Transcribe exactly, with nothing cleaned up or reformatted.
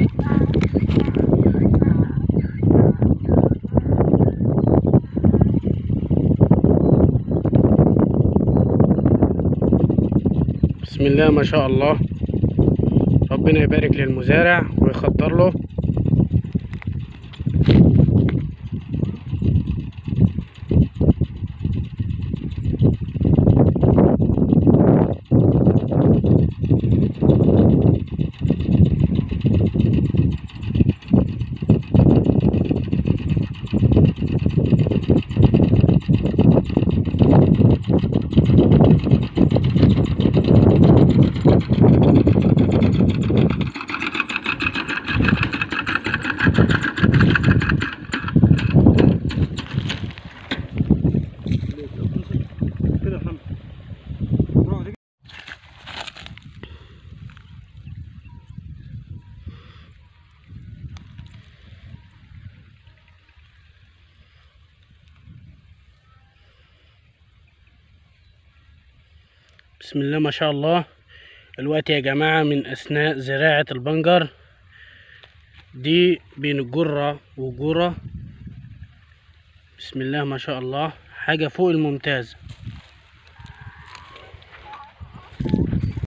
بسم الله ما شاء الله. ربنا يبارك للمزارع ويخضر له. بسم الله ما شاء الله. الوقت يا جماعة من أثناء زراعة البنجر دي بين جرة وجرة. بسم الله ما شاء الله، حاجة فوق الممتاز.